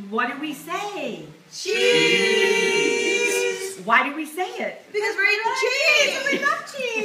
What do we say? Cheese! Why do we say it? Because we're eating cheese and we love cheese!